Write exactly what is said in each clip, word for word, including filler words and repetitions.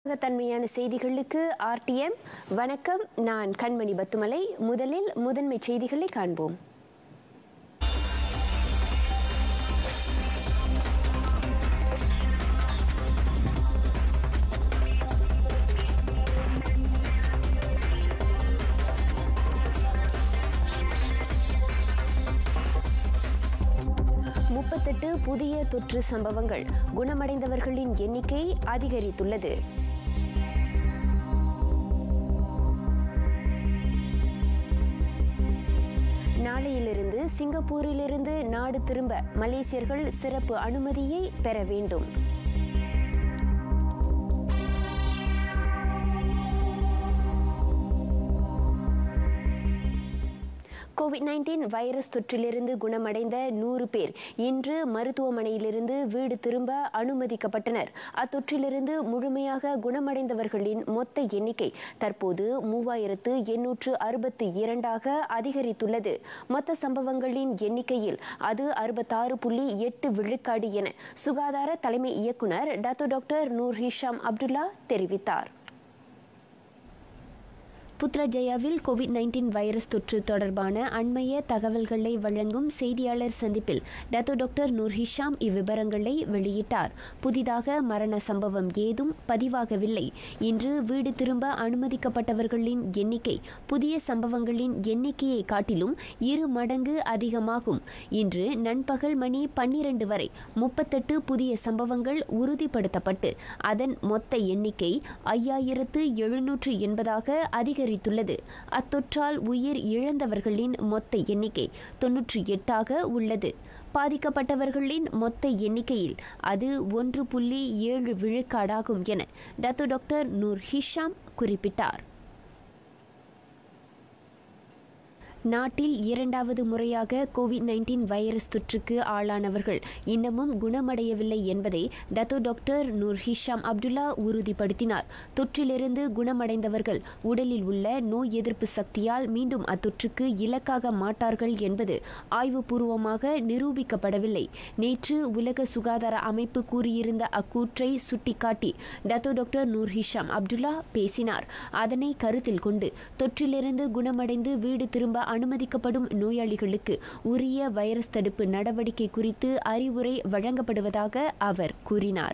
தன்மையான செய்திகளுக்கு ஆர்டிஎம் வணக்கம். நான் கண்மணி பத்துமலை. முதலில் முதன்மை செய்திகளை காண்போம். முப்பத்தெட்டு புதிய தொற்று சம்பவங்கள். குணமடைந்தவர்களின் எண்ணிக்கை அதிகரித்துள்ளது. நாளையிலிருந்து சிங்கப்பூரிலிருந்து நாடு திரும்ப மலேசியர்கள் சிறப்பு அனுமதியை பெற வேண்டும். கோவிட் நைன்டீன் வைரஸ் தொற்றிலிருந்து குணமடைந்த நூறு பேர் இன்று மருத்துவமனையிலிருந்து வீடு திரும்ப அனுமதிக்கப்பட்டனர். அத்தொற்றிலிருந்து முழுமையாக குணமடைந்தவர்களின் மொத்த எண்ணிக்கை தற்போது மூவாயிரத்து எண்ணூற்று அறுபத்தி இரண்டாக அதிகரித்துள்ளது. மொத்த சம்பவங்களின் எண்ணிக்கையில் அது அறுபத்தாறு புள்ளி எட்டு விழுக்காடு என சுகாதார தலைமை இயக்குநர் Dato doctor Noor Hisham Abdullah தெரிவித்தார். புத்ராஜயாவில் கோவிட் நைன்டீன் வைரஸ் தொற்று தொடர்பான அண்மைய தகவல்களை வழங்கும் செய்தியாளர் சந்திப்பில் டத்தோ டாக்டர் நூர் ஹிஷாம் இவ்விவரங்களை வெளியிட்டார். புதிதாக மரண சம்பவம் ஏதும் பதிவாகவில்லை. இன்று வீடு திரும்ப அனுமதிக்கப்பட்டவர்களின் எண்ணிக்கை புதிய சம்பவங்களின் எண்ணிக்கையை காட்டிலும் இரு மடங்கு அதிகமாகும். இன்று நண்பகல் மணி பன்னிரண்டு வரை முப்பத்தெட்டு புதிய சம்பவங்கள் உறுதிப்படுத்தப்பட்டு அதன் மொத்த எண்ணிக்கை ஐயாயிரத்து எழுநூற்று எண்பதாக அதிகரித்துள்ளது. அத்தொற்றால் உயிர் இழந்தவர்களின் மொத்த எண்ணிக்கை தொன்னூற்றி எட்டாக உள்ளது. பாதிக்கப்பட்டவர்களின் மொத்த எண்ணிக்கையில் அது ஒன்று புள்ளி ஏழு விழுக்காடாகும் என டத்தோ டாக்டர் நூர் ஹிஷாம் குறிப்பிட்டார். நாட்டில் இரண்டாவது முறையாக கோவிட் நைன்டீன் வைரஸ் தொற்றுக்கு ஆளானவர்கள் இன்னமும் குணமடையவில்லை என்பதை Dato doctor Noor Hisham Abdullah உறுதிப்படுத்தினார். தொற்றிலிருந்து குணமடைந்தவர்கள் உடலில் உள்ள நோய் எதிர்ப்பு சக்தியால் மீண்டும் அத்தொற்றுக்கு இலக்காக மாட்டார்கள் என்பது ஆய்வுபூர்வமாக நிரூபிக்கப்படவில்லை. நேற்று உலக சுகாதார அமைப்பு கூறியிருந்த அக்கூற்றை சுட்டிக்காட்டி Dato doctor Noor Hisham Abdullah பேசினார். அதனை கருத்தில் கொண்டு தொற்றிலிருந்து குணமடைந்து வீடு திரும்ப அனுமதிக்கப்படும் நோயாளிகளுக்கு உரிய வைரஸ் தடுப்பு நடவடிக்கை குறித்து அறிவுரை வழங்கப்படுவதாக அவர் கூறினார்.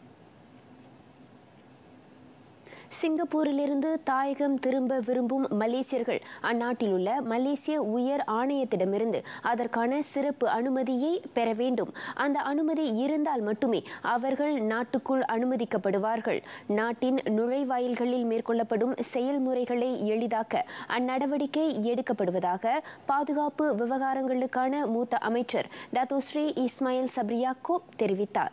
சிங்கப்பூரிலிருந்து தாயகம் திரும்ப விரும்பும் மலேசியர்கள் அந்நாட்டில் உள்ள மலேசிய உயர் ஆணையத்திடமிருந்து அதற்கான சிறப்பு அனுமதியை பெற வேண்டும். அந்த அனுமதி இருந்தால் மட்டுமே அவர்கள் நாட்டுக்குள் அனுமதிக்கப்படுவார்கள். நாட்டின் நுழைவாயில்களில் மேற்கொள்ளப்படும் செயல்முறைகளை எளிதாக்க அந்நடவடிக்கை எடுக்கப்படுவதாக பாதுகாப்பு விவகாரங்களுக்கான மூத்த அமைச்சர் டத்தோ ஸ்ரீ இஸ்மாயில் சப்ரியாக்கோப் தெரிவித்தார்.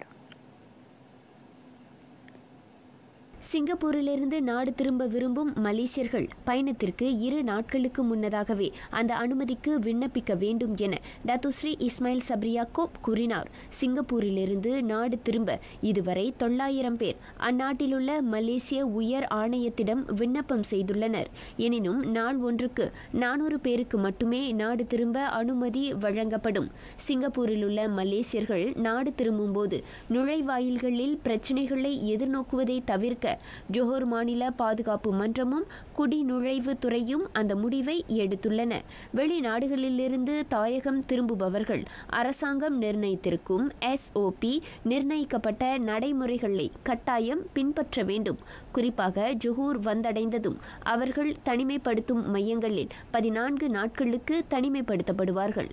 சிங்கப்பூரிலிருந்து நாடு திரும்ப விரும்பும் மலேசியர்கள் பயணத்திற்கு இரு நாட்களுக்கு முன்னதாகவே அந்த அனுமதிக்கு விண்ணப்பிக்க வேண்டும் என டத்தோ ஸ்ரீ இஸ்மாயில் சப்ரியாக்கோப் கூறினார். சிங்கப்பூரிலிருந்து நாடு திரும்ப இதுவரை தொள்ளாயிரம் பேர் அந்நாட்டிலுள்ள மலேசிய உயர் ஆணையத்திடம் விண்ணப்பம் செய்துள்ளனர். எனினும் நாள் ஒன்றுக்கு நானூறு பேருக்கு மட்டுமே நாடு திரும்ப அனுமதி வழங்கப்படும். சிங்கப்பூரில் உள்ள மலேசியர்கள் நாடு திரும்பும் போது நுழைவாயில்களில் பிரச்சினைகளை எதிர்நோக்குவதை தவிர்க்க ஜோஹர் மாநில பாதுகாப்பு மன்றமும் குடிநுழைவு துறையும் அந்த முடிவை எடுத்துள்ளன. வெளிநாடுகளிலிருந்து தாயகம் திரும்புபவர்கள் அரசாங்கம் நிர்ணயித்திருக்கும் எஸ்ஓபி நிர்ணயிக்கப்பட்ட நடைமுறைகளை கட்டாயம் பின்பற்ற வேண்டும். குறிப்பாக ஜோஹர் வந்தடைந்ததும் அவர்கள் தனிமைப்படுத்தும் மையங்களில் பதினான்கு நாட்களுக்கு தனிமைப்படுத்தப்படுவார்கள்.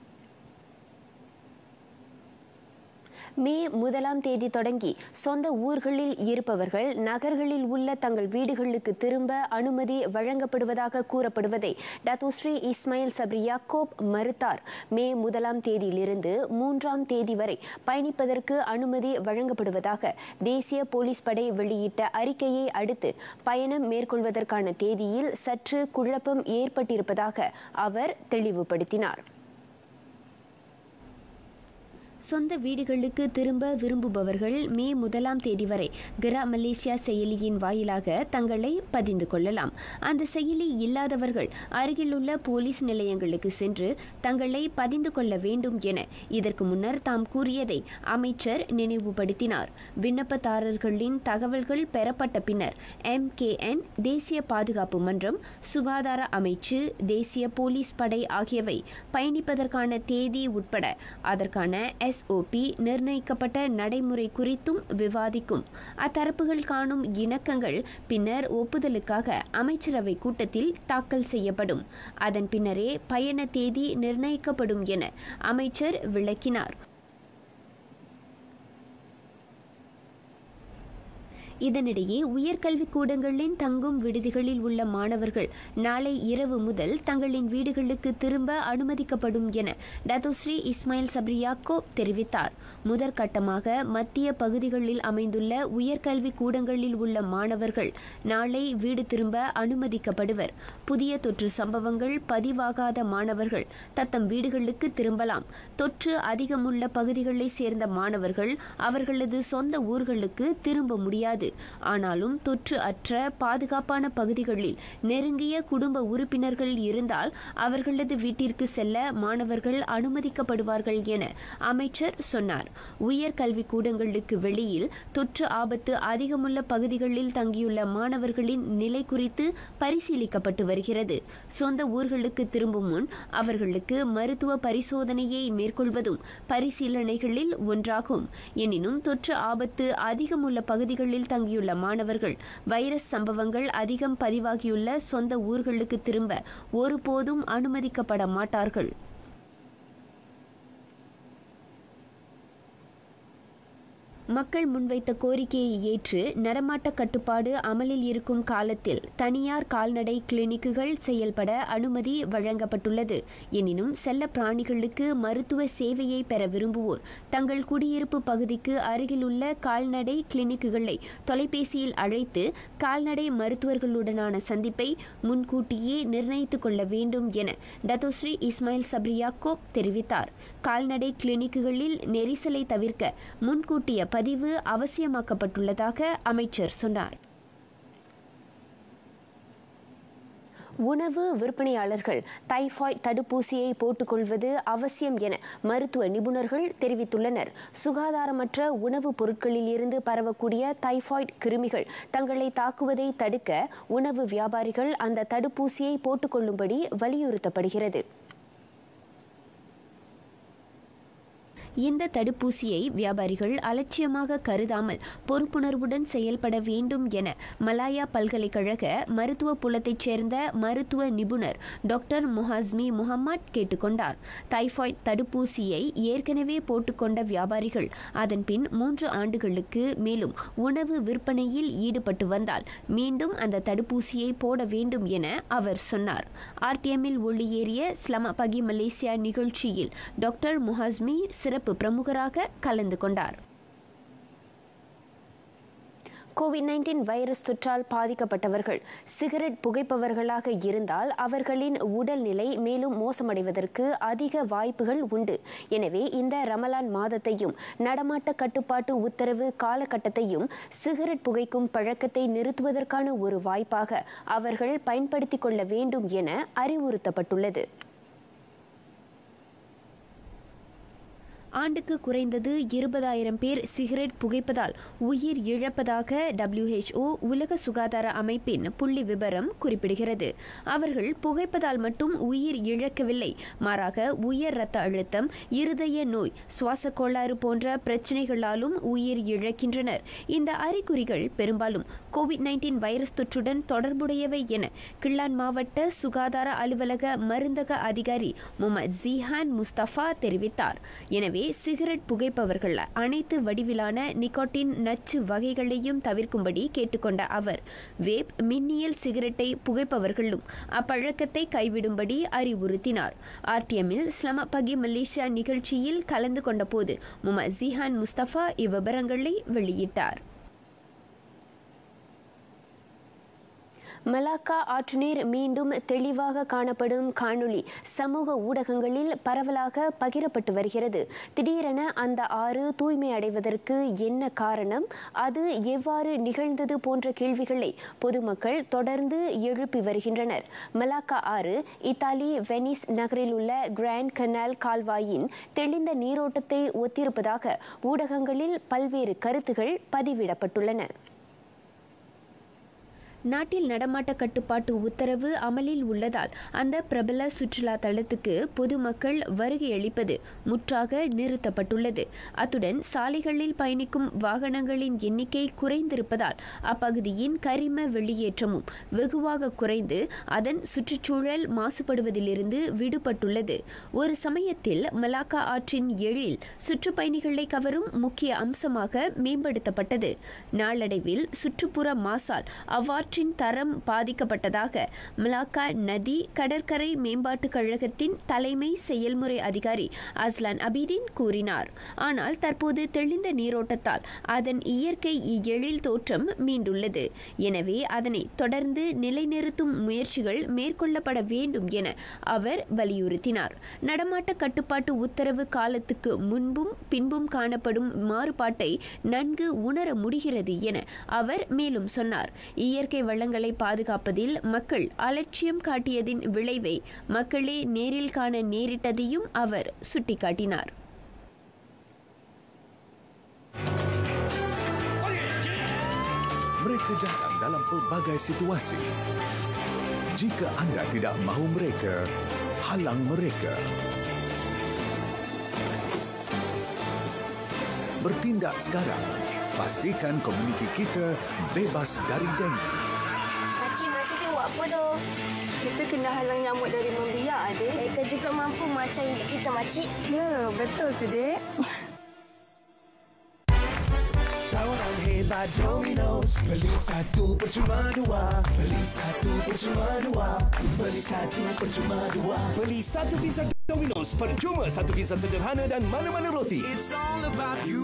மே முதலாம் தேதி தொடங்கி சொந்த ஊர்களில் இருப்பவர்கள் நகர்களில் உள்ள தங்கள் வீடுகளுக்கு திரும்ப அனுமதி வழங்கப்படுவதாக கூறப்படுவதை டத்தோ ஸ்ரீ இஸ்மாயில் சப்ரியாக்கோப் மறுத்தார். மே முதலாம் தேதியிலிருந்து மூன்றாம் தேதி வரை பயணிப்பதற்கு அனுமதி வழங்கப்படுவதாக தேசிய போலீஸ் படை வெளியிட்ட அறிக்கையை அடுத்து பயணம் மேற்கொள்வதற்கான தேதியில் சற்று குழப்பம் ஏற்பட்டிருப்பதாக அவர் தெளிவுபடுத்தினார். சொந்த வீடுகளுக்கு திரும்ப விரும்புபவர்கள் மே முதலாம் தேதி வரை கிரா மலேசியா செயலியின் வாயிலாக தங்களை பதிந்து கொள்ளலாம். அந்த செயலி இல்லாதவர்கள் அருகிலுள்ள போலீஸ் நிலையங்களுக்கு சென்று தங்களை பதிந்து கொள்ள வேண்டும் என இதற்கு முன்னர் தாம் கூறியதை அமைச்சர் நினைவுபடுத்தினார். விண்ணப்பதாரர்களின் தகவல்கள் பெறப்பட்ட பின்னர் எம் கே என், தேசிய பாதுகாப்பு மன்றம், சுகாதார அமைச்சு, தேசிய போலீஸ் படை ஆகியவை பயணிப்பதற்கான தேதி உட்பட அதற்கான எஸ் ஓ பி நிர்ணயிக்கப்பட்ட நடைமுறை குறித்தும் விவாதிக்கும். அத்தரப்புகள் காணும் இணக்கங்கள் பின்னர் ஒப்புதலுக்காக அமைச்சரவை கூட்டத்தில் தாக்கல் செய்யப்படும். அதன் பின்னரே பயண தேதி நிர்ணயிக்கப்படும் என அமைச்சர் விளக்கினார். இதனிடையே உயர்கல்விக் கூடங்களின் தங்கும் விடுதிகளில் உள்ள மாணவர்கள் நாளை இரவு முதல் தங்களின் வீடுகளுக்கு திரும்ப அனுமதிக்கப்படும் என டத்தோஸ்ரீ இஸ்மாயில் சப்ரியாக்கோ தெரிவித்தார். முதற்கட்டமாக மத்திய பகுதிகளில் அமைந்துள்ள உயர்கல்விக் கூடங்களில் உள்ள மாணவர்கள் நாளை வீடு திரும்ப அனுமதிக்கப்படுவர். புதிய தொற்று சம்பவங்கள் பதிவாகாத மாணவர்கள் தத்தம் வீடுகளுக்கு திரும்பலாம். தொற்று அதிகமுள்ள பகுதிகளைச் சேர்ந்த மாணவர்கள் அவர்களது சொந்த ஊர்களுக்கு திரும்ப முடியாது. ஆனாலும் தொற்று அற்ற பாதுகாப்பான பகுதிகளில் நெருங்கிய குடும்ப உறுப்பினர்கள் இருந்தால் அவர்களது வீட்டிற்கு செல்ல மாணவர்கள் அனுமதிக்கப்படுவார்கள் என அமைச்சர் சொன்னார். உயர்கல்வி கூடங்களுக்கு வெளியில் தொற்று ஆபத்து அதிகமுள்ள பகுதிகளில் தங்கியுள்ள மாணவர்களின் நிலை குறித்து பரிசீலிக்கப்பட்டு வருகிறது. சொந்த ஊர்களுக்கு திரும்பும் முன் அவர்களுக்கு மருத்துவ பரிசோதனையை மேற்கொள்வதும் பரிசீலனைகளில் ஒன்றாகும். எனினும் தொற்று ஆபத்து அதிகமுள்ள பகுதிகளில் தங்கியுள்ள மாணவர்கள் வைரஸ் சம்பவங்கள் அதிகம் பதிவாகியுள்ள சொந்த ஊர்களுக்கு திரும்ப ஒருபோதும் அனுமதிக்கப்பட மாட்டார்கள். மக்கள் முன்வைத்த கோரிக்கையை ஏற்று நடமாட்ட கட்டுப்பாடு அமலில் இருக்கும் காலத்தில் தனியார் கால்நடை கிளினிக்குகள் செயல்பட அனுமதி வழங்கப்பட்டுள்ளது. எனினும் செல்ல பிராணிகளுக்கு மருத்துவ சேவையை பெற விரும்புவோர் தங்கள் குடியிருப்பு பகுதிக்கு அருகிலுள்ள கால்நடை கிளினிக்குகளை தொலைபேசியில் அழைத்து கால்நடை மருத்துவர்களுடனான சந்திப்பை முன்கூட்டியே நிர்ணயித்துக் கொள்ள வேண்டும் என டத்தோஸ்ரீ இஸ்மாயில் சப்ரியாக்கோ தெரிவித்தார். கால்நடை கிளினிக்குகளில் நெரிசலை தவிர்க்க முன்கூட்டிய பதிவு அவசியமாக்கப்பட்டுள்ளதாக அமைச்சர் சொன்னார். உணவு விற்பனையாளர்கள் டைபாய்டு தடுப்பூசியை போட்டுக்கொள்வது அவசியம் என மருத்துவ நிபுணர்கள் தெரிவித்துள்ளனர். சுகாதாரமற்ற உணவுப் பொருட்களில் இருந்து பரவக்கூடிய டைபாய்டு கிருமிகள் தங்களை தாக்குவதை தடுக்க உணவு வியாபாரிகள் அந்த தடுப்பூசியை போட்டுக்கொள்ளும்படி வலியுறுத்தப்படுகிறது. இந்த தடுப்பூசியை வியாபாரிகள் அலட்சியமாக கருதாமல் பொறுப்புணர்வுடன் செயல்பட வேண்டும் என மலாயா பல்கலைக்கழக மருத்துவ புலத்தைச் சேர்ந்த மருத்துவ நிபுணர் டாக்டர் முஹாஸ்மி முஹம்மட் கேட்டுக்கொண்டார். டைபாய்டு தடுப்பூசியை ஏற்கனவே போட்டுக்கொண்ட வியாபாரிகள் அதன்பின் மூன்று ஆண்டுகளுக்கு மேலும் உணவு விற்பனையில் ஈடுபட்டு வந்தால் மீண்டும் அந்த தடுப்பூசியை போட வேண்டும் என அவர் சொன்னார். ஆர்டிஎம்மில் ஒளியேறிய ஸ்லமபகி மலேசியா நிகழ்ச்சியில் டாக்டர் முஹாஸ்மி சிறப்பு பிரமுகராக கலந்து கொண்டார். கோவிட் நைன்டீன் வைரஸ் தொற்றால் பாதிக்கப்பட்டவர்கள் சிகரெட் புகைப்பவர்களாக இருந்தால் அவர்களின் உடல்நிலை மேலும் மோசமடைவதற்கு அதிக வாய்ப்புகள் உண்டு. எனவே இந்த ரமலான் மாதத்தையும் நடமாட்ட கட்டுப்பாட்டு உத்தரவு காலகட்டத்தையும் சிகரெட் புகைக்கும் பழக்கத்தை நிறுத்துவதற்கான ஒரு வாய்ப்பாக அவர்கள் பயன்படுத்திக் கொள்ள வேண்டும் என அறிவுறுத்தப்பட்டுள்ளது. ஆண்டுக்கு குறைந்தது இருபதாயிரம் பேர் சிகரெட் புகைப்பதால் உயிர் இழப்பதாக டபிள்யூ ஹெச் ஓ உலக சுகாதார அமைப்பின் புள்ளி விபரம் குறிப்பிடுகிறது. அவர்கள் புகைப்பதால் மட்டும் உயிர் இழக்கவில்லை, மாறாக உயர் இரத்த அழுத்தம், இருதய நோய், சுவாச கோளாறு போன்ற பிரச்சினைகளாலும் உயிர் இழக்கின்றனர். இந்த அறிகுறிகள் பெரும்பாலும் கோவிட் நைன்டீன் வைரஸ் தொற்றுடன் தொடர்புடையவை என கிள்ளான் மாவட்ட சுகாதார அலுவலக மருந்தக அதிகாரி முகமது ஜிஹான் முஸ்தபா தெரிவித்தார். எனவே சிகரெட் புகைப்பவர்கள் அனைத்து வடிவிலான நிக்கோட்டின் நச்சு வகைகளையும் தவிர்க்கும்படி கேட்டுக்கொண்ட அவர் வேப், மின்னியல் சிகரெட்டை புகைப்பவர்களும் அப்பழக்கத்தை கைவிடும்படி அறிவுறுத்தினார். ஆர்டிஎம்மில் ஸ்லமபகி மலேசியா நிகழ்ச்சியில் கலந்து கொண்ட போது முகமது ஜிஹான் முஸ்தபா இவ்விபரங்களை வெளியிட்டார். மலாக்கா ஆற்றுநீர் மீண்டும் தெளிவாக காணப்படும் காணொளி சமூக ஊடகங்களில் பரவலாக பகிரப்பட்டு வருகிறது. திடீரென அந்த ஆறு தூய்மை அடைவதற்கு என்ன காரணம், அது எவ்வாறு நிகழ்ந்தது போன்ற கேள்விகளை பொதுமக்கள் தொடர்ந்து எழுப்பி வருகின்றனர். மலாக்கா ஆறு இத்தாலி வெனிஸ் நகரில் உள்ள கிராண்ட் கனால் கால்வாயின் தெளிந்த நீரோட்டத்தை ஒத்திருப்பதாக ஊடகங்களில் பல்வேறு கருத்துகள் பதிவிடப்பட்டுள்ளன. நாட்டில் நடமாட்ட கட்டுப்பாட்டு உத்தரவு அமலில் உள்ளதால் அந்த பிரபல சுற்றுலா தலத்துக்கு பொதுமக்கள் வருகை அளிப்பது முற்றாக நிறுத்தப்பட்டுள்ளது. அத்துடன் சாலைகளில் பயணிக்கும் வாகனங்களின் எண்ணிக்கை குறைந்திருப்பதால் அப்பகுதியின் கரிம வெளியேற்றமும் வெகுவாக குறைந்து அதன் சுற்றுச்சூழல் மாசுபடுவதிலிருந்து விடுபட்டுள்ளது. ஒரு சமயத்தில் மலாக்கா ஆற்றின் எழில் சுற்றுப்பயணிகளை கவரும் முக்கிய அம்சமாக மேம்படுத்தப்பட்டது. நாளடைவில் சுற்றுப்புற மாசால் அவ்வாற்றின் தரம் பாதிக்கப்பட்டதாக மலாக்கா நதி கடற்கரை மேம்பாட்டுக் கழகத்தின் தலைமை செயல்முறை அதிகாரி அஸ்லான் அபீடின் கூறினார். ஆனால் தற்போது தெளிந்த நீரோட்டத்தால் அதன் இயற்கை எழில் தோற்றம் மீண்டுள்ளது. எனவே அதனை தொடர்ந்து நிலைநிறுத்தும் முயற்சிகள் மேற்கொள்ளப்பட வேண்டும் என அவர் வலியுறுத்தினார். நடமாட்ட கட்டுப்பாட்டு உத்தரவு காலத்துக்கு முன்பும் பின்பும் காணப்படும் மாறுபாட்டை நன்கு உணர முடிகிறது என அவர் மேலும் சொன்னார். இயற்கை வளங்களை பாதுகாப்பதில் மக்கள் அலட்சியம் காட்டியதின் விளைவை மக்களே நேரில் காண நேரிட்டதையும் அவர் சுட்டிக்காட்டினார். Mereka datang dalam pelbagai situasi. Jika anda tidak mahu mereka, halang mereka. Bertindak sekarang. Pastikan komuniti kita bebas dari dengki. Makcik, makcik tu buat apa tu? Kita kena halang nyamuk dari membiak, adik. Mereka juga mampu macam hidup kita, makcik. Ya, betul tu, dek. Tawaran hebat Domino's. Beli satu percuma dua. Beli satu percuma dua. Beli satu percuma dua. Beli satu pizza Domino's percuma satu pizza sederhana dan mana-mana roti. It's all about you.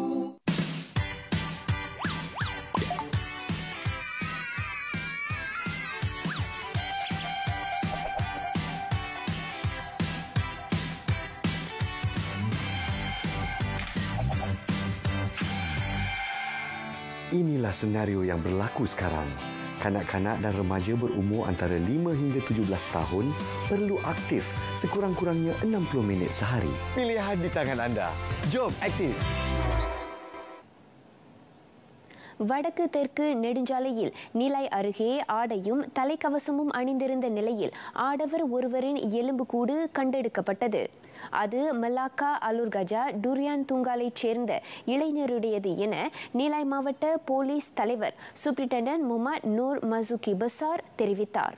Inilah senario yang berlaku sekarang. Kanak-kanak dan remaja berumur antara lima hingga tujuh belas tahun perlu aktif sekurang-kurangnya enam puluh minit sehari. Pilihan di tangan anda. Jom aktif. வடக்கு தெற்கு நெடுஞ்சாலையில் நிலை அருகே ஆடையும் தலைக்கவசமும் அணிந்திருந்த நிலையில் ஆடவர் ஒருவரின் எலும்புக்கூடு கண்டெடுக்கப்பட்டது. அது மலாக்கா அலுர்கஜா டுரியான் துங்காலைச் சேர்ந்த இளைஞருடையது என நீலாய் மாவட்ட போலீஸ் தலைவர் superintendent Mohamed Noor Mazuki Bazar தெரிவித்தார்.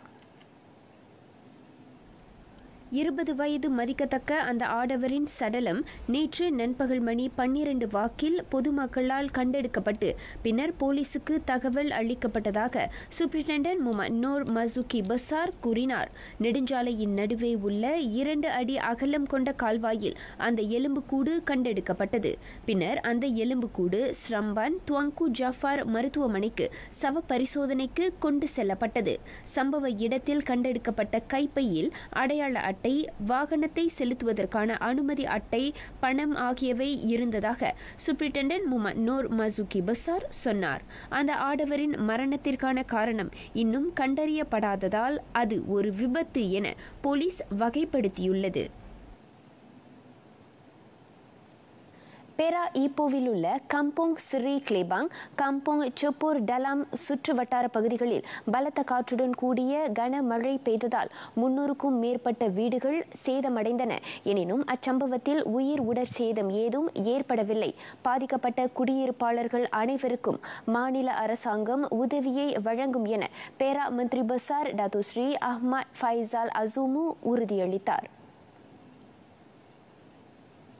இருபது வயது மதிக்கத்தக்க அந்த ஆடவரின் சடலம் நேற்று நண்பகல் மணி பன்னிரண்டு வாக்கில் பொதுமக்களால் கண்டெடுக்கப்பட்டு பின்னர் போலீசுக்கு தகவல் அளிக்கப்பட்டதாக superintendent Mohamed Noor Mazuki Bazar கூறினார். நெடுஞ்சாலையின் நடுவே உள்ள இரண்டு அடி அகலம் கொண்ட கால்வாயில் அந்த எலும்புக்கூடு கண்டெடுக்கப்பட்டது. பின்னர் அந்த எலும்புக்கூடு ஸ்ரம்பான் துவங்கு ஜாஃபார் மருத்துவமனைக்கு சவ பரிசோதனைக்கு கொண்டு செல்லப்பட்டது. சம்பவ இடத்தில் கண்டெடுக்கப்பட்ட கைப்பையில் அடையாள அட்டை, வாகனத்தை செலுத்துவதற்கான அனுமதி அட்டை, பணம் ஆகியவை இருந்ததாக superintendent Mohamed Noor Mazuki Bazar சொன்னார். அந்த ஆடவரின் மரணத்திற்கான காரணம் இன்னும் கண்டறியப்படாததால் அது ஒரு விபத்து என போலீஸ் வகைப்படுத்தியுள்ளது. பேரா ஈப்போவில் உள்ள கம்போங் ஸ்ரீ கிளேபாங், கம்போங் செப்பூர் டலாம் சுற்று வட்டார பகுதிகளில் பலத்த காற்றுடன் கூடிய கனமழை பெய்ததால் முன்னூறுக்கும் மேற்பட்ட வீடுகள் சேதமடைந்தன. எனினும் அச்சம்பவத்தில் உயிர் உடற் சேதம் ஏதும் ஏற்படவில்லை. பாதிக்கப்பட்ட குடியிருப்பாளர்கள் அனைவருக்கும் மாநில அரசாங்கம் உதவியை வழங்கும் என பேரா மந்திரி பசார் doctor Sri Ahmad Faizal Azumu உறுதியளித்தார்.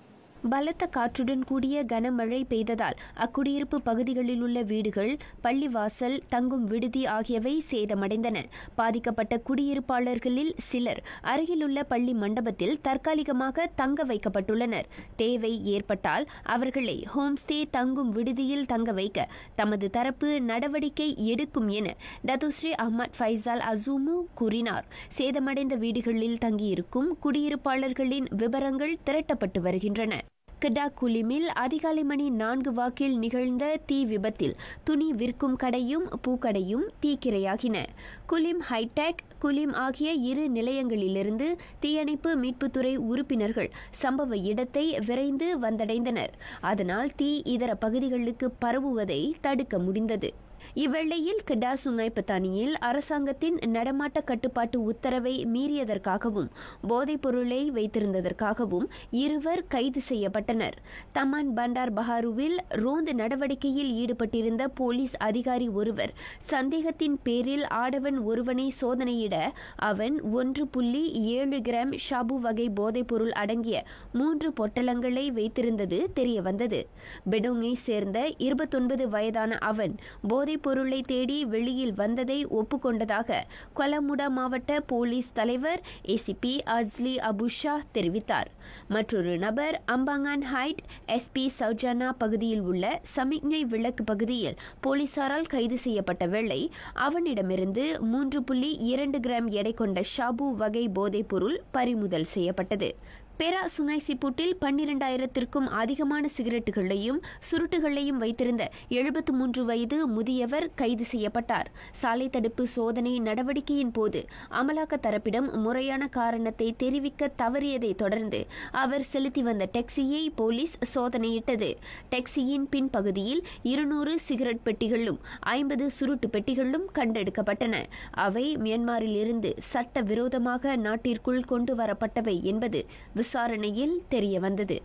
பலத்த காற்றுடன் கூடிய கனமழை பெய்ததால் அக்குடியிருப்பு பகுதிகளில் உள்ள வீடுகள், பள்ளிவாசல், தங்கும் விடுதி ஆகியவை சேதமடைந்தன. பாதிக்கப்பட்ட குடியிருப்பாளர்களில் சிலர் அருகிலுள்ள பள்ளி மண்டபத்தில் தற்காலிகமாக தங்க வைக்கப்பட்டுள்ளனர். தேவை ஏற்பட்டால் அவர்களை ஹோம்ஸ்டே தங்கும் விடுதியில் தங்க வைக்க தமது தரப்பு நடவடிக்கை எடுக்கும் என டத்துஸ்ரீ அஹ்மத் ஃபைசால் அசூமு கூறினார். சேதமடைந்த வீடுகளில் தங்கியிருக்கும் குடியிருப்பாளர்களின் விவரங்கள் திரட்டப்பட்டு வருகின்றன. கெடா குலிமில் அதிகாலை மணி நான்கு வாக்கில் நிகழ்ந்த தீ விபத்தில் துணி விற்கும் கடையும் பூக்கடையும் தீக்கிரையாகின. குலிம் ஹைடெக், குலிம் ஆகிய இரு நிலையங்களிலிருந்து தீயணைப்பு மீட்புத்துறை உறுப்பினர்கள் சம்பவ இடத்தை விரைந்து வந்தடைந்தனர். அதனால் தீ இதர பகுதிகளுக்கு பரவுவதை தடுக்க முடிந்தது. இவ்வேளையில் கெடா சுங்காய் பத்தானியில் அரசாங்கத்தின் நடமாட்ட கட்டுப்பாட்டு உத்தரவை மீறியதற்காகவும் போதைப் பொருளை வைத்திருந்ததற்காகவும் இருவர் கைது செய்யப்பட்டனர். தமான் பண்டார் பஹாருவில் ரோந்து நடவடிக்கையில் ஈடுபட்டிருந்த போலீஸ் அதிகாரி ஒருவர் சந்தேகத்தின் பேரில் ஆடவன் ஒருவனை சோதனையிட அவன் ஒன்று புள்ளி ஏழு கிராம் ஷாபு வகை போதைப் பொருள் அடங்கிய மூன்று பொட்டலங்களை வைத்திருந்தது தெரியவந்தது. பெடோங்கை சேர்ந்த இருபத்தொன்பது வயதான அவன் போதை பொருளை தேடி வெளியில் வந்ததை ஒப்புக்கொண்டதாக கொலமுடா மாவட்ட போலீஸ் தலைவர் ஏசிபி அஸ்லி அபுஷா தெரிவித்தார். மற்றொரு நபர் அம்பாங்கான் ஹைட் எஸ்பி சௌஜானா பகுதியில் உள்ள சமிக்ஞை விளக்கு பகுதியில் போலீசாரால் கைது செய்யப்பட்ட வேளை அவனிடமிருந்து மூன்று புள்ளி இரண்டு கிராம் எடை கொண்ட ஷாபு வகை போதைப் பொருள் பறிமுதல் செய்யப்பட்டது. பெரா சுங்காய் சிப்புட்டில் பன்னிரண்டாயிரத்திற்கும் அதிகமான சிகரெட்டுகளையும் சுருட்டுகளையும் வைத்திருந்த எழுபத்து மூன்று வயது முதியவர் கைது செய்யப்பட்டார். சாலை தடுப்பு சோதனை நடவடிக்கையின் போது அமலாக்க தரப்பிடம் முறையான காரணத்தை தெரிவிக்க தவறியதை தொடர்ந்து அவர் செலுத்தி வந்த டாக்ஸியை போலீஸ் சோதனையிட்டது. டாக்ஸியின் பின்பகுதியில் இருநூறு சிகரெட் பெட்டிகளும் ஐம்பது சுருட்டு பெட்டிகளும் கண்டெடுக்கப்பட்டன. அவை மியான்மரில் இருந்து சட்ட விரோதமாக நாட்டிற்குள் கொண்டு வரப்பட்டவை என்பது விசாரணையில் தெரிய வந்தது.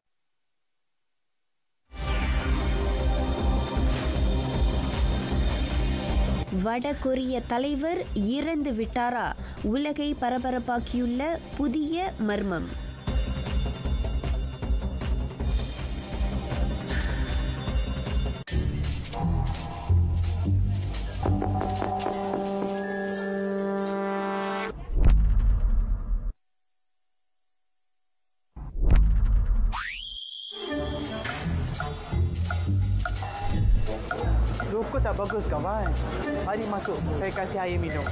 வட கொரிய தலைவர் இறந்து விட்டாரா? உலகை பரபரப்பாக்கியுள்ள புதிய மர்மம். Rokok tak bagus kawan. Mari masuk, saya kasih air minum.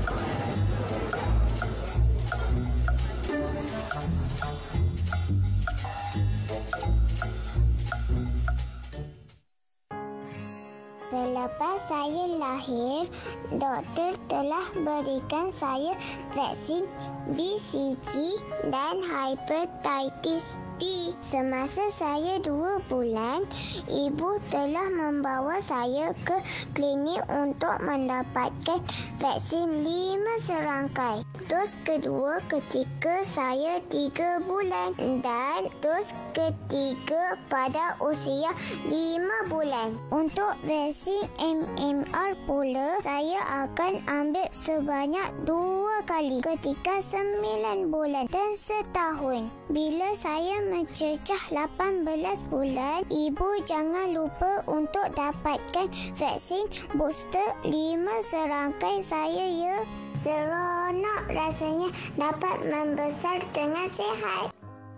Selepas saya lahir, doktor telah berikan saya vaksin B C G dan hepatitis B. Semasa saya dua bulan, ibu telah membawa saya ke klinik untuk mendapatkan vaksin lima serangkai. Dos kedua ketika saya tiga bulan dan dos ketiga pada usia lima bulan. Untuk vaksin M M R pula, saya akan ambil sebanyak dua kali ketika sembilan bulan dan setahun. Bila saya mencecah lapan belas bulan, ibu jangan lupa untuk dapatkan vaksin booster lima serangkai saya ya. Seronok rasanya dapat membesar dengan sihat.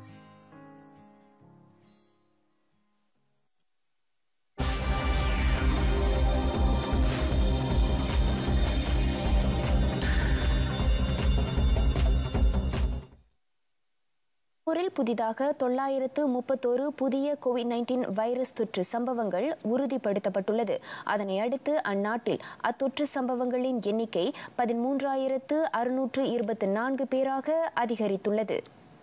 சிங்கப்பூரில் புதிதாக தொள்ளாயிரத்து முப்பத்தோரு புதிய Covid nineteen virus தொற்று சம்பவங்கள் உறுதிப்படுத்தப்பட்டுள்ளது. அதனை அடுத்து அந்நாட்டில் அத்தொற்று சம்பவங்களின் எண்ணிக்கை பதிமூன்றாயிரத்து அறுநூற்று இருபத்தி நான்கு பேராக அதிகரித்துள்ளது.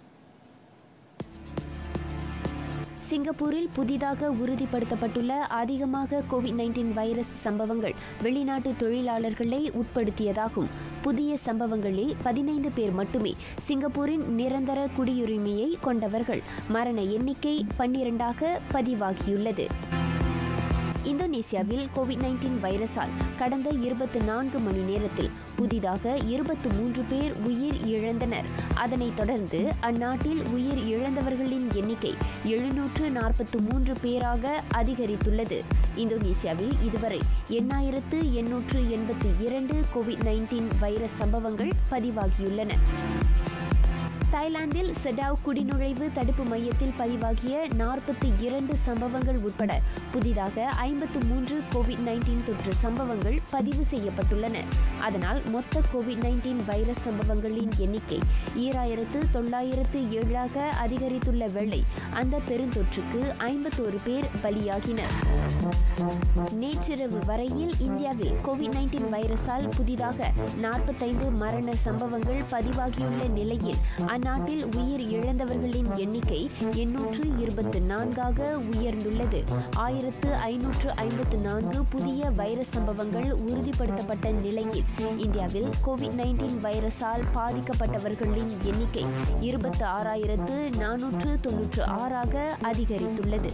சிங்கப்பூரில் புதிதாக உறுதிப்படுத்தப்பட்டுள்ள அதிகமாக கோவிட் நைன்டீன் வைரஸ் சம்பவங்கள் வெளிநாட்டு தொழிலாளர்களை உட்படுத்தியதாகும். புதிய சம்பவங்களில் பதினைந்து பேர் மட்டுமே சிங்கப்பூரின் நிரந்தர குடியுரிமையை கொண்டவர்கள். மரண எண்ணிக்கை பன்னிரண்டாக பதிவாகியுள்ளது. இந்தோனேசியாவில் கோவிட் நைன்டீன் வைரஸால் கடந்த இருபத்தி நான்கு மணி நேரத்தில் புதிதாக இருபத்தி மூன்று பேர் உயிர் இழந்தனர். அதனைத் தொடர்ந்து அந்நாட்டில் உயிர் இழந்தவர்களின் எண்ணிக்கை எழுநூற்று நாற்பத்தி மூன்று பேராக அதிகரித்துள்ளது. இந்தோனேசியாவில் இதுவரை எண்ணாயிரத்து எண்ணூற்று எண்பத்தி இரண்டு கோவிட் நைன்டீன் வைரஸ் சம்பவங்கள் பதிவாகியுள்ளன. தாய்லாந்தில் செடாவ் குடிநுழைவு தடுப்பு மையத்தில் பதிவாகிய நாற்பத்தி இரண்டு சம்பவங்கள் உட்பட புதிதாக ஐம்பத்து மூன்று கோவிட் நைன்டீன் தொற்று சம்பவங்கள் பதிவு செய்யப்பட்டுள்ளன. அதனால் மொத்த கோவிட் நைன்டீன் வைரஸ் சம்பவங்களின் எண்ணிக்கை ஈராயிரத்து தொள்ளாயிரத்து ஏழாக அதிகரித்துள்ள வேளை அந்த பெருந்தொற்றுக்கு ஐம்பத்தோரு பேர் பலியாகினர். நேற்றிரவு வரையில் இந்தியாவில் கோவிட் நைன்டீன் வைரஸால் புதிதாக நாற்பத்தைந்து மரண சம்பவங்கள் பதிவாகியுள்ள நிலையில் அந்நாட்டில் உயிர் இழந்தவர்களின் எண்ணிக்கை எண்ணூற்று இருபத்தி நான்காக உயர்ந்துள்ளது. ஆயிரத்து ஐநூற்று ஐம்பத்து நான்கு புதிய வைரஸ் சம்பவங்கள் உறுதிப்படுத்தப்பட்ட நிலையில் இந்தியாவில் கோவிட் நைன்டீன் வைரஸால் பாதிக்கப்பட்டவர்களின் எண்ணிக்கை இருபத்தி ஆறாயிரத்து நானூற்று தொன்னூற்று ஆறாக அதிகரித்துள்ளது.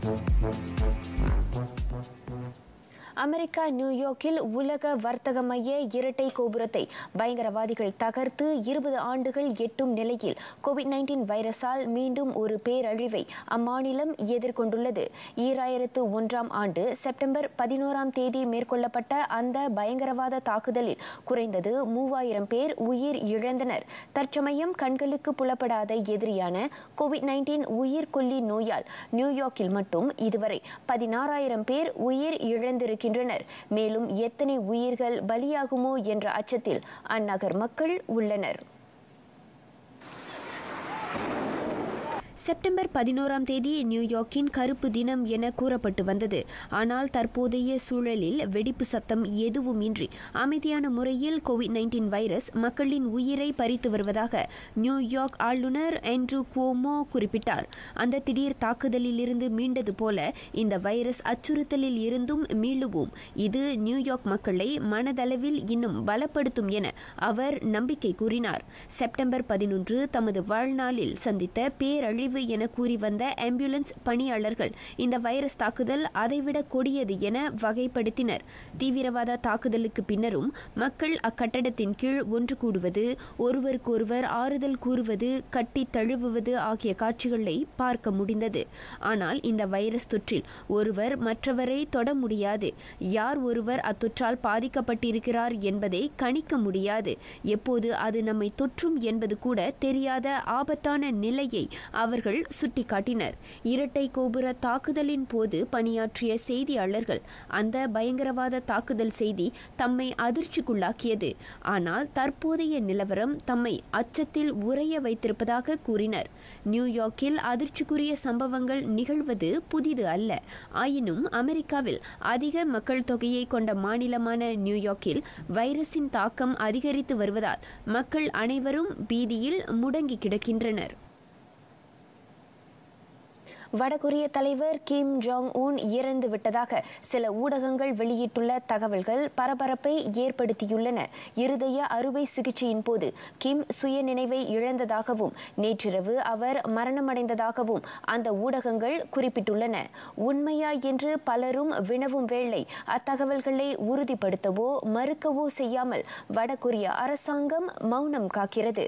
அமெரிக்கா நியூயார்க்கில் உலக வர்த்தக மைய இரட்டை கோபுரத்தை பயங்கரவாதிகள் தகர்த்து இருபது ஆண்டுகள் எட்டும் நிலையில் கோவிட் நைன்டீன் வைரஸால் மீண்டும் ஒரு பேரழிவை அம்மாநிலம் எதிர்கொண்டுள்ளது. ஈராயிரத்து ஒன்றாம் ஆண்டு செப்டம்பர் பதினோராம் தேதி மேற்கொள்ளப்பட்ட அந்த பயங்கரவாத தாக்குதலில் குறைந்தது மூவாயிரம் பேர் உயிர் இழந்தனர். தற்சமயம் கண்களுக்கு புலப்படாத எதிரியான கோவிட் நைன்டீன் உயிர்கொல்லி நோயால் நியூயார்க்கில் மட்டும் இதுவரை பதினாறாயிரம் பேர் உயிர் இழந்திருக்கின்றனர். மேலும் எத்தனை உயிர்கள் பலியாகுமோ என்ற அச்சத்தில் அந்நகர் மக்கள் உள்ளனர். செப்டம்பர் பதினோராம் தேதி நியூயார்க்கின் கருப்பு தினம் என கூறப்பட்டு வந்தது. ஆனால் தற்போதைய சூழலில் வெடிப்பு சத்தம் எதுவும் இன்றி அமைதியான முறையில் கோவிட் நைன்டீன் வைரஸ் மக்களின் உயிரை பறித்து வருவதாக நியூயார்க் ஆளுநர் ஆண்ட்ரூ குவோமோ குறிப்பிட்டார். அந்த திடீர் தாக்குதலில் இருந்து மீண்டது போல இந்த வைரஸ் அச்சுறுத்தலில் இருந்தும் மீளுவோம். இது நியூயார்க் மக்களை மனதளவில் இன்னும் பலப்படுத்தும் என அவர் நம்பிக்கை கூறினார். செப்டம்பர் பதினொன்று தமது வாழ்நாளில் சந்தித்த பேரழிவு என கூறி வந்த ஆம்புலன்ஸ் பணியாளர்கள் இந்த வைரஸ் தாக்குதல் அதைவிட கொடியது என வகைப்படுத்தினர். தீவிரவாத தாக்குதலுக்கு பின்னரும் மக்கள் அக்கட்டடத்தின் கீழ் ஒன்று கூடுவது, ஒருவருக்கொருவர் ஆறுதல் கூறுவது, கட்டி தழுவுவது ஆகிய காட்சிகளை பார்க்க முடிந்தது. ஆனால் இந்த வைரஸ் தொற்றில் ஒருவர் மற்றவரை தொட முடியாது. யார் ஒருவர் அத்தொற்றால் பாதிக்கப்பட்டிருக்கிறார் என்பதை கணிக்க முடியாது. எப்போது அது நம்மை தொற்றும் என்பது கூட தெரியாத ஆபத்தான நிலையை அவர்கள் சுட்டிக்காட்டினர். இரட்டை கோபுர தாக்குதலின் போது பணியாற்றிய செய்தியாளர்கள் அந்த பயங்கரவாத தாக்குதல் செய்தி தம்மை அதிர்ச்சிக்குள்ளாக்கியது. ஆனால் தற்போதைய நிலவரம் தம்மை அச்சத்தில் உறைய வைத்திருப்பதாக கூறினர். நியூயார்க்கில் அதிர்ச்சிக்குரிய சம்பவங்கள் நிகழ்வது புதிது அல்ல. ஆயினும் அமெரிக்காவில் அதிக மக்கள் தொகையை கொண்ட மாநிலமான நியூயார்க்கில் வைரஸின் தாக்கம் அதிகரித்து வருவதால் மக்கள் அனைவரும் பீதியில் முடங்கி கிடக்கின்றனர். வடகொரிய தலைவர் கிம் ஜாங் உன் இறந்து விட்டதாக சில ஊடகங்கள் வெளியிட்டுள்ள தகவல்கள் பரபரப்பை ஏற்படுத்தியுள்ளன. இருதய அறுவை சிகிச்சையின் போது கிம் சுய நினைவை இழந்ததாகவும் நேற்றிரவு அவர் மரணமடைந்ததாகவும் அந்த ஊடகங்கள் குறிப்பிட்டுள்ளன. உண்மையா என்று பலரும் வினவும் வேளை அத்தகவல்களை உறுதிப்படுத்தவோ மறுக்கவோ செய்யாமல் வடகொரிய அரசாங்கம் மௌனம் காக்கிறது.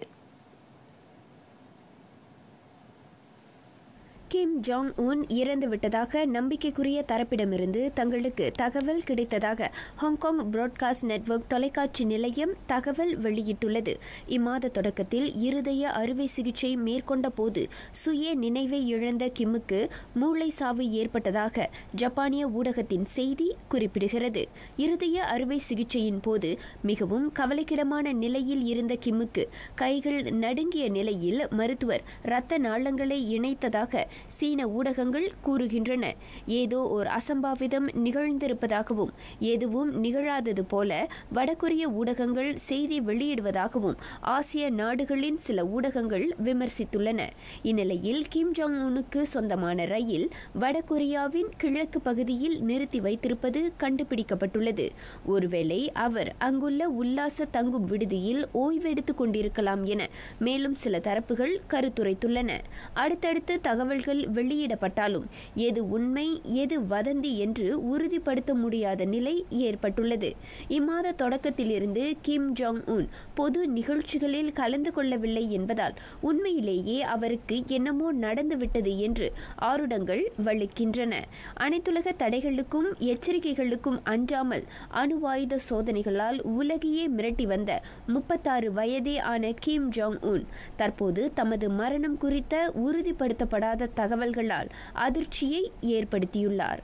கிம் ஜாங் உன் இறந்து விட்டதாக நம்பிக்கைக்குரிய தரப்பிடமிருந்து தங்களுக்கு தகவல் கிடைத்ததாக ஹாங்காங் பிராட்காஸ்ட் நெட்வொர்க் தொலைக்காட்சி நிலையம் தகவல் வெளியிட்டுள்ளது. இம்மாத தொடக்கத்தில் இருதய அறுவை சிகிச்சை மேற்கொண்ட போது சுய நினைவை இழந்த கிம்முக்கு மூளை சாவு ஏற்பட்டதாக ஜப்பானிய ஊடகத்தின் செய்தி குறிப்பிடுகிறது. இருதய அறுவை சிகிச்சையின் போது மிகவும் கவலைக்கிடமான நிலையில் இருந்த கிம்முக்கு கைகள் நடுங்கிய நிலையில் மருத்துவர் இரத்த நாளங்களை இணைத்ததாக சீன ஊடகங்கள் கூறுகின்றன. ஏதோ ஒரு அசம்பாவிதம் நிகழ்ந்திருப்பதாகவும் எதுவும் நிகழாதது போல வடகொரிய ஊடகங்கள் செய்தி வெளியிடுவதாகவும் ஆசிய நாடுகளின் சில ஊடகங்கள் விமர்சித்துள்ளன. இந்நிலையில் கிம் ஜாங் உனுக்கு சொந்தமான ரயில் வடகொரியாவின் கிழக்கு பகுதியில் நிறுத்தி வைத்திருப்பது கண்டுபிடிக்கப்பட்டுள்ளது. ஒருவேளை அவர் அங்குள்ள உல்லாச தங்கும் விடுதியில் ஓய்வெடுத்துக் கொண்டிருக்கலாம் என மேலும் சில தரப்புகள் கருத்துரைத்துள்ளன. அடுத்தடுத்து தகவல்கள் தகவல்கள் வெளியிடப்பட்டாலும் எது உண்மை எது வதந்தி என்று உறுதிப்படுத்த முடியாத நிலை ஏற்பட்டுள்ளது. இம்மாத தொடக்கத்திலிருந்து கிம் ஜாங் உன் பொது நிகழ்ச்சிகளில் கலந்து கொள்ளவில்லை என்பதால் உண்மையிலேயே அவருக்கு என்னமோ நடந்துவிட்டது என்று ஆருடங்கள் வலுக்கின்றன. அனைத்துலக தடைகளுக்கும் எச்சரிக்கைகளுக்கும் அஞ்சாமல் அணுவாயுத சோதனைகளால் உலகையே மிரட்டி வந்த முப்பத்தாறு வயதே ஆன கிம் ஜாங் உன் தற்போது தமது மரணம் குறித்த உறுதிப்படுத்தப்படாத தகவல்களால் அதிர்ச்சியை ஏற்படுத்தியுள்ளார்.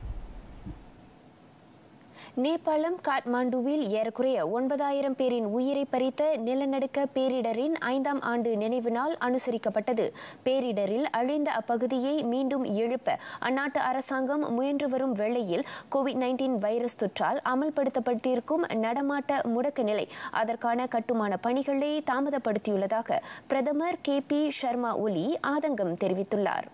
நேபாளம் காட்மாண்டுவில் ஏறக்குறைய ஒன்பதாயிரம் பேரின் உயிரை பறித்த நிலநடுக்க பேரிடரின் ஐந்தாம் ஆண்டு நினைவு நாள் அனுசரிக்கப்பட்டது. பேரிடரில் அழிந்த அப்பகுதியை மீண்டும் எழுப்ப அந்நாட்டு அரசாங்கம் முயன்று வரும் வேளையில் கோவிட் நைன்டீன் வைரஸ் தொற்றால் அமல்படுத்தப்பட்டிருக்கும் நடமாட்ட முடக்க நிலை அதற்கான கட்டுமான பணிகளை தாமதப்படுத்தியுள்ளதாக பிரதமர் கே பி சர்மா ஒலி ஆதங்கம் தெரிவித்துள்ளார்.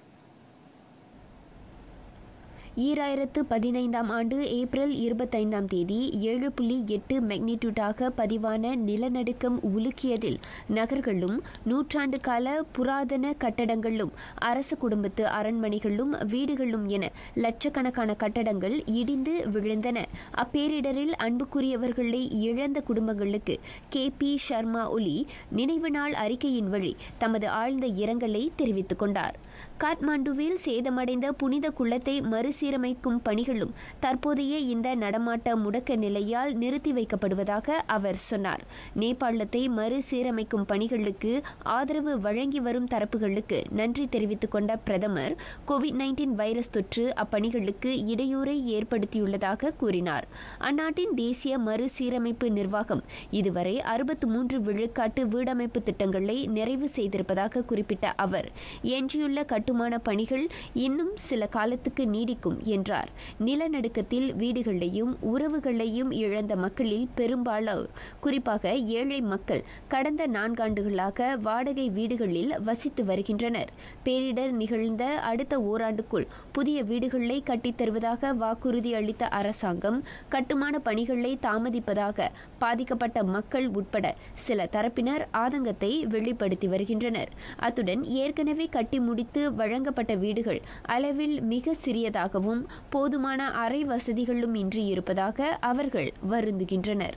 ஈராயிரத்து பதினைந்தாம் ஆண்டு ஏப்ரல் இருபத்தைந்தாம் தேதி ஏழு புள்ளி எட்டு மெக்னிடியூடாக பதிவான நிலநடுக்கம் உலுக்கியதில் நகர்களும் நூற்றாண்டு கால புராதன கட்டடங்களும் அரசு குடும்பத்து அரண்மனைகளும் வீடுகளும் என லட்சக்கணக்கான கட்டடங்கள் இடிந்து விழுந்தன. அப்பேரிடரில் அன்புக்குரியவர்களை இழந்த குடும்பங்களுக்கு கே பி சர்மா ஒலி நினைவு நாள் அறிக்கையின் வழி தமது ஆழ்ந்த இரங்கலை தெரிவித்துக் கொண்டார். காட்மாண்டுவில் சேதமடைந்த புனித குளத்தை மறுசீரமைக்கும் பணிகளும் தற்போதைய இந்த நடமாட்ட முடக்க நிலையால் நிறுத்தி வைக்கப்படுவதாக அவர் சொன்னார். நேபாளத்தை மறுசீரமைக்கும் பணிகளுக்கு ஆதரவு வழங்கி வரும் தரப்புகளுக்கு நன்றி தெரிவித்துக் கொண்ட பிரதமர் கோவிட் நைன்டீன் வைரஸ் தொற்று அப்பணிகளுக்கு இடையூறை ஏற்படுத்தியுள்ளதாக கூறினார். அந்நாட்டின் தேசிய மறுசீரமைப்பு நிர்வாகம் இதுவரை அறுபத்து மூன்று விழுக்காட்டு வீடமைப்பு திட்டங்களை நிறைவு செய்திருப்பதாக குறிப்பிட்ட அவர் எஞ்சியுள்ள கட்டுமான பணிகள் இன்னும் சில காலத்துக்கு நீடிக்கும் என்றார். நிலநடுக்கத்தில் வீடுகளையும் உறவுகளையும் இழந்த மக்களில் பெரும்பாலோர் குறிப்பாக ஏழை மக்கள் கடந்த நான்காண்டுகளாக வாடகை வீடுகளில் வசித்து வருகின்றனர். பேரிடர் நிகழ்ந்த அடுத்த ஓராண்டுக்குள் புதிய வீடுகளை கட்டித் தருவதாக வாக்குறுதி அளித்த அரசாங்கம் கட்டுமான பணிகளை தாமதிப்பதாக பாதிக்கப்பட்ட மக்கள் உட்பட சில தரப்பினர் ஆதங்கத்தை வெளிப்படுத்தி வருகின்றனர். அத்துடன் ஏற்கனவே கட்டி முடித்து வழங்கப்பட்ட வீடுகள் அளவில் மிக சிறியதாகவும் போதுமான அறை வசதிகளும் இன்றி இருப்பதாக அவர்கள் வருந்துகின்றனர்.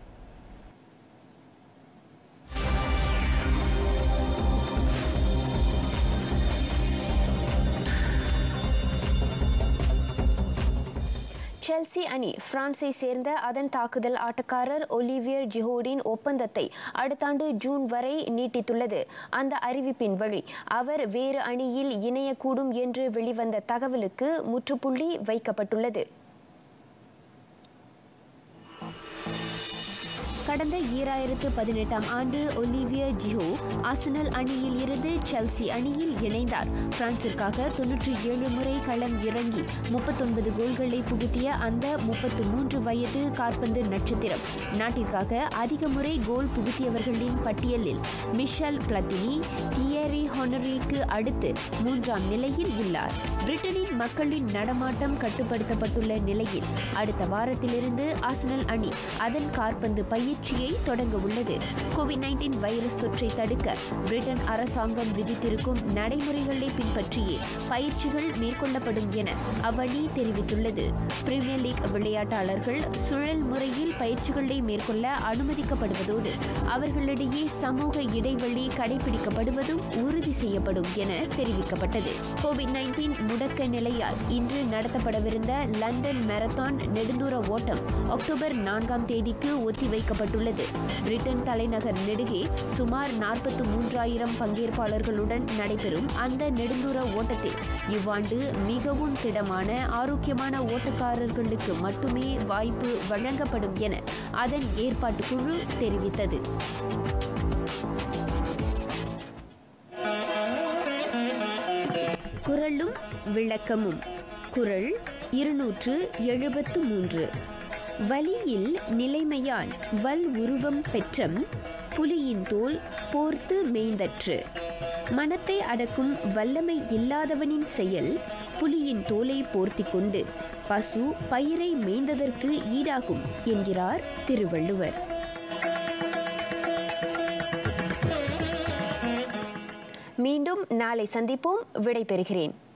செல்சி அணி பிரான்ஸை சேர்ந்த அதன் தாக்குதல் ஆட்டக்காரர் ஒலிவியர் ஜிஹோடின் ஒப்பந்தத்தை அடுத்த ஆண்டு ஜூன் வரை நீட்டித்துள்ளது. அந்த அறிவிப்பின் வழி அவர் வேறு அணியில் இணையக்கூடும் என்று வெளிவந்த தகவலுக்கு முற்றுப்புள்ளி வைக்கப்பட்டுள்ளது. கடந்த ஈராயிரத்து பதினெட்டாம் ஆண்டு ஒலிவியர் ஜிஹோ ஆர்சனல் அணியில் இருந்து செல்சி அணியில் இணைந்தார். பிரான்சிற்காக தொன்னூற்றி ஏழு முறை களம் இறங்கி முப்பத்தொன்பது கோல்களை புகுத்திய அந்த முப்பத்து மூன்று வயது காற்பந்து நட்சத்திரம் நாட்டிற்காக அதிக முறை கோல் புகுத்தியவர்களின் பட்டியலில் மிஷல் பிளத்தினி, தியரி ஹொனரிக்கு அடுத்து மூன்றாம் நிலையில் உள்ளார். பிரிட்டனின் மக்களின் நடமாட்டம் கட்டுப்படுத்தப்பட்டுள்ள நிலையில் அடுத்த வாரத்திலிருந்து ஆர்சனல் அணி அதன் காற்பந்து பயிற்சியை தொடங்க உள்ளது. கோவிட் நைன்டீன் வைரஸ் தொற்றை தடுக்க பிரிட்டன் அரசாங்கம் விதித்திருக்கும் நடைமுறைகளை பின்பற்றியே பயிற்சிகள் மேற்கொள்ளப்படும் என அவ்வணி தெரிவித்துள்ளது. பிரீமியர் லீக் விளையாட்டாளர்கள் சுழல் முறையில் பயிற்சிகளை மேற்கொள்ள அனுமதிக்கப்படுவதோடு அவர்களிடையே சமூக இடைவெளி கடைபிடிக்கப்படுவதும் உறுதி செய்யப்படும் என தெரிவிக்கப்பட்டது. கோவிட் நைன்டீன் முடக்க நிலையால் இன்று நடத்தப்படவிருந்த லண்டன் மாரத்தான் நெடுந்தூர ஓட்டம் அக்டோபர் நான்காம் தேதிக்கு ஒத்திவைக்கப்பட்டுள்ளது. பிரிட்டன் தலைநகர் நெடுகே சுமார் நாற்பத்து மூன்றாயிரம் பங்கேற்பாளர்களுடன் நடைபெறும் அந்த நெடுந்தூர ஓட்டத்தில் இவ்வாண்டு மிகவும் திடமான ஆரோக்கியமான ஓட்டக்காரர்களுக்கு மட்டுமே வாய்ப்பு வழங்கப்படும் என அதன் ஏற்பாட்டு குழு தெரிவித்தது. குறளும் விளக்கமும். குறள் இருநூற்று எழுபத்து மூன்று. வலியில் நிலைமையான் வல் உருவம் பெற்றம் புலியின் தோல் போர்த்து மேய்ந்தற்று. மனத்தை அடக்கும் வல்லமை இல்லாதவனின் செயல் புலியின் தோலை போர்த்தி கொண்டு பசு பயிரை மேய்ந்ததற்கு ஈடாகும் என்கிறார் திருவள்ளுவர். மீண்டும் நாளை சந்திப்போம். விடை பெறுகிறேன்.